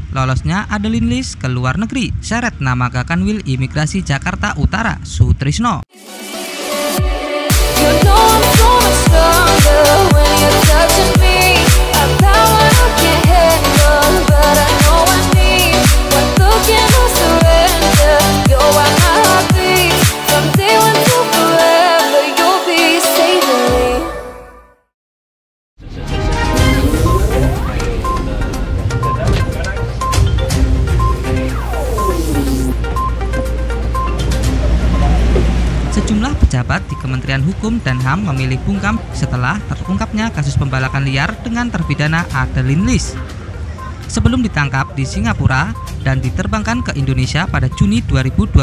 lolosnya Adeline Lis ke luar negeri, seret nama Kakanwil Imigrasi Jakarta Utara, Sutrisno. Sejumlah pejabat di Kementerian Hukum dan HAM memilih bungkam setelah terungkapnya kasus pembalakan liar dengan terpidana Adeline Lis. Sebelum ditangkap di Singapura dan diterbangkan ke Indonesia pada Juni 2021,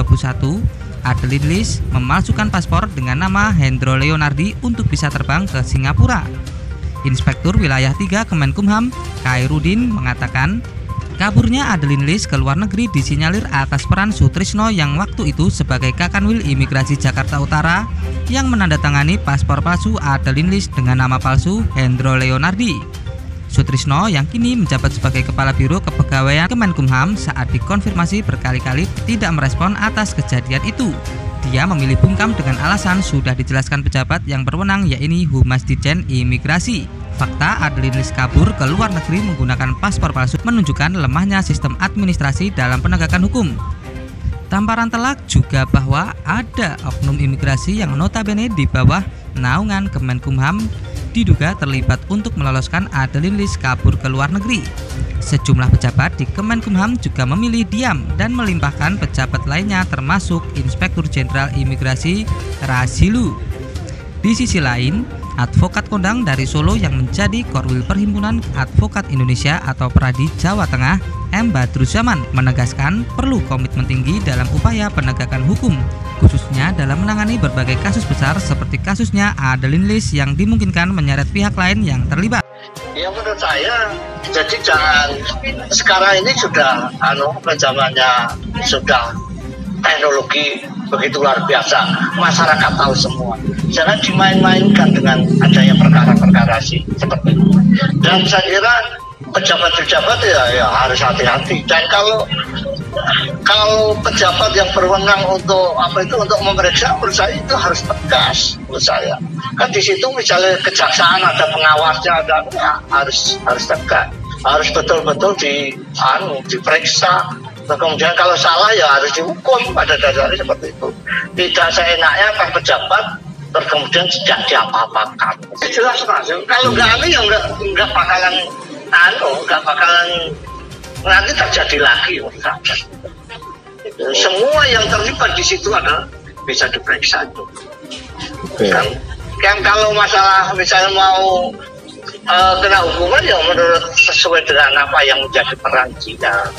Adeline Lis memalsukan paspor dengan nama Hendro Leonardi untuk bisa terbang ke Singapura. Inspektur Wilayah 3 Kemenkumham, Khairuddin, mengatakan kaburnya Adeline Lis ke luar negeri disinyalir atas peran Sutrisno yang waktu itu sebagai Kakanwil Imigrasi Jakarta Utara yang menandatangani paspor palsu Adeline Lis dengan nama palsu Hendro Leonardi. Sutrisno yang kini menjabat sebagai Kepala Biro Kepegawaian Kemenkumham saat dikonfirmasi berkali-kali tidak merespon atas kejadian itu. Dia memilih bungkam dengan alasan sudah dijelaskan pejabat yang berwenang yaitu Humas Ditjen Imigrasi. Fakta Adeline Lis kabur ke luar negeri menggunakan paspor palsu menunjukkan lemahnya sistem administrasi dalam penegakan hukum. Tamparan telak juga bahwa ada oknum imigrasi yang notabene di bawah naungan Kemenkumham diduga terlibat untuk meloloskan Adeline Lis kabur ke luar negeri. Sejumlah pejabat di Kemenkumham juga memilih diam dan melimpahkan pejabat lainnya termasuk Inspektur Jenderal Imigrasi Razilu. Di sisi lain, advokat kondang dari Solo yang menjadi Korwil Perhimpunan Advokat Indonesia atau Peradi Jawa Tengah, M. Badruzzaman, menegaskan perlu komitmen tinggi dalam upaya penegakan hukum, khususnya dalam menangani berbagai kasus besar seperti kasusnya Adeline Lis yang dimungkinkan menyeret pihak lain yang terlibat. Ya menurut saya, jadi jangan sekarang ini sudah zamannya sudah teknologi begitu luar biasa, masyarakat tahu semua. Jangan dimain-mainkan dengan adanya perkara-perkara seperti itu. Dan saya kira pejabat-pejabat ya harus hati-hati. Dan kalau pejabat yang berwenang untuk untuk memeriksa, menurut saya itu harus tegas. Menurut saya kan di situ misalnya kejaksaan ada pengawasnya, harus tegas, harus betul-betul diperiksa. Kemudian kalau salah ya harus dihukum pada dasarnya seperti itu. Tidak seenaknya kan pejabat terus kemudian tidak diapa-apakan. Jelas mas, kalau nggak ya nggak bakalan nanti terjadi lagi. Semua yang terlibat di situ adalah bisa diperiksa itu. Kan kalau masalah misalnya mau kena hukuman ya menurut sesuai dengan apa yang menjadi peran kita.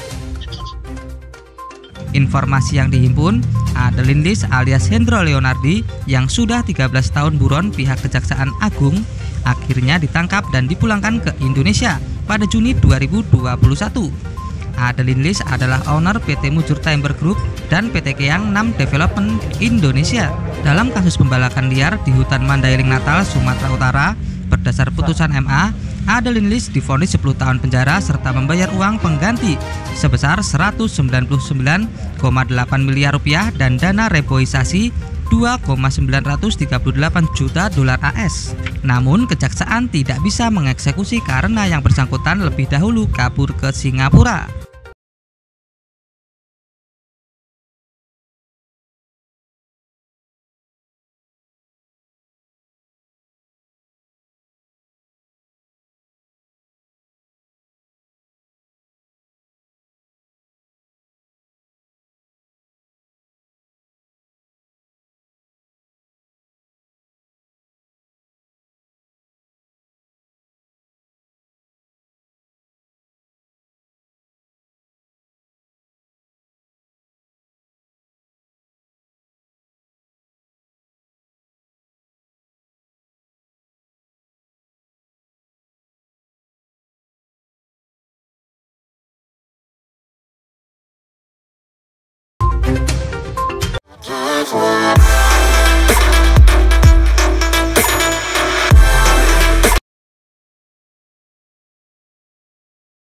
Informasi yang dihimpun, Adeline Lis alias Hendro Leonardi yang sudah 13 tahun buron pihak Kejaksaan Agung akhirnya ditangkap dan dipulangkan ke Indonesia pada Juni 2021. Adeline Lis adalah owner PT Mujur Timber Group dan PT Keang Nam Development Indonesia. Dalam kasus pembalakan liar di hutan Mandailing Natal, Sumatera Utara, berdasar putusan MA, Adeline Lis divonis 10 tahun penjara serta membayar uang pengganti sebesar 199,8 miliar rupiah dan dana reboisasi 2,938 juta dolar AS. Namun kejaksaan tidak bisa mengeksekusi karena yang bersangkutan lebih dahulu kabur ke Singapura. That's why